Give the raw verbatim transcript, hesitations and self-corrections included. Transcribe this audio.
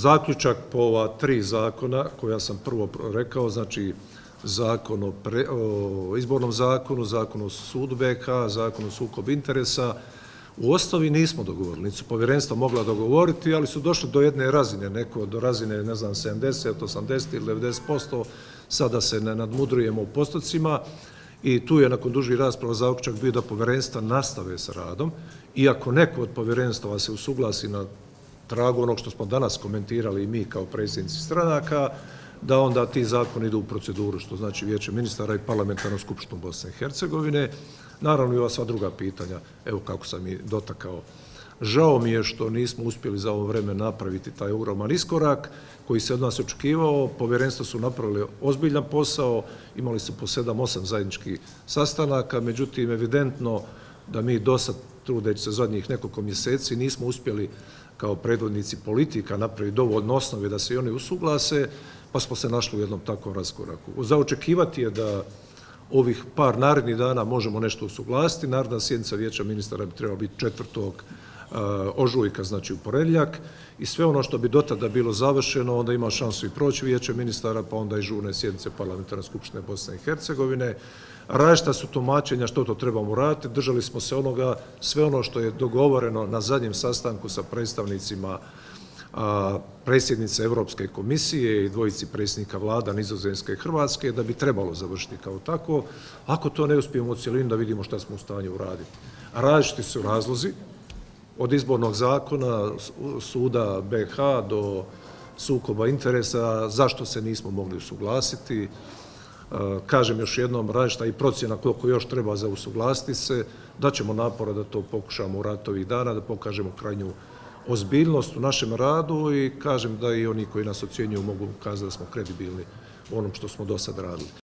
zaključak po ova tri zakona koja sam prvo rekao, znači zakon o, pre, o izbornom zakonu, zakon o sudu B iH, zakon o sukobu interesa, u osnovi nismo dogovorili, niti su povjerenstva mogla dogovoriti, ali su došli do jedne razine, neko do razine, ne znam, sedamdeset, osamdeset ili devedeset posto, sada se ne nadmudrujemo u postocima i tu je nakon dužih rasprava zaključak bio da povjerenstva nastave sa radom, iako neko od povjerenstava se usuglasi na tragu onog što smo danas komentirali i mi kao predsjednici stranaka, da onda ti zakoni idu u proceduru, što znači Vijeće ministara i Parlamentarnu skupštinu Bosne i Hercegovine. Naravno i ova sva druga pitanja, evo kako sam i dotakao. Žao mi je što nismo uspjeli za ovo vreme napraviti taj ogroman iskorak koji se od nas očekivao. Povjerenstva su napravili ozbiljan posao, imali su po sedam osam zajedničkih sastanaka, međutim evidentno da mi dosad, trudeći se zadnjih nekoliko mjeseci, nismo uspjeli kao predvodnici politika napraviti dovoljno osnove da se i oni usuglase, pa smo se našli u jednom takvom raskoraku. Za očekivati je da ovih par narednih dana možemo nešto usuglasiti. Naredna sjednica Vijeća ministara bi trebala biti četvrtog ožujka, znači u ponedjeljak, i sve ono što bi do tada bilo završeno, onda ima šansu i proći Vijeće ministara, pa onda i žurne sjednice Parlamentarne skupštine Bosne i Hercegovine. Različita su tumačenja što to trebamo raditi. Držali smo se onoga, sve ono što je dogovoreno na zadnjem sastanku sa predstavnicima predsjednice Europske komisije i dvojici predsjednika vlada Nizozemske i Hrvatske, da bi trebalo završiti kao tako. Ako to ne uspijemo u cjelini, da vidimo šta smo u stanju uraditi. Različiti su razlozi, od izbornog zakona, suda B iH do sukoba interesa, zašto se nismo mogli usuglasiti. Kažem još jednom, različita i procjena koliko još treba za usuglasiti se, da ćemo napora da to pokušamo uraditi ovih dana, da pokažemo krajnju ozbiljnost u našem radu i kažem da i oni koji nas ocjenjuju mogu kazati da smo kredibilni u onom što smo do sad radili.